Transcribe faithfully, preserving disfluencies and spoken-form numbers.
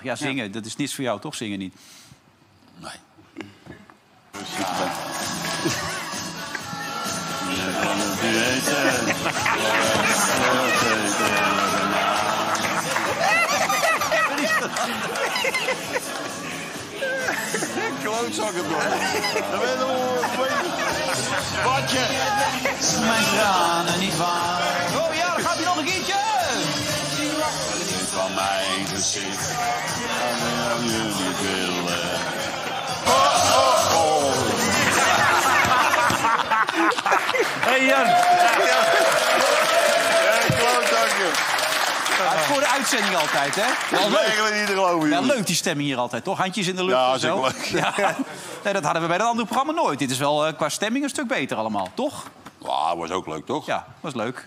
Ja, zingen, ja. Dat is niets voor jou, toch? Zingen niet? Nee. Klootzakken door. Dan ben je Watje. Mijn tranen niet waar. Oh ja, dan gaat hij nog een keertje. Van mijn gezicht. En jullie willen. Oh, oh, oh. Hey Jan. Klootzakken. Ja, voor de uitzending altijd, hè? Wel leuk. We niet te geloven, ja, leuk die stemming hier altijd, toch? Handjes in de lucht. Ja, en zo. leuk. Ja. Nee, dat hadden we bij dat andere programma nooit. Dit is wel uh, qua stemming een stuk beter allemaal, toch? Ja, was ook leuk, toch? Ja, was leuk.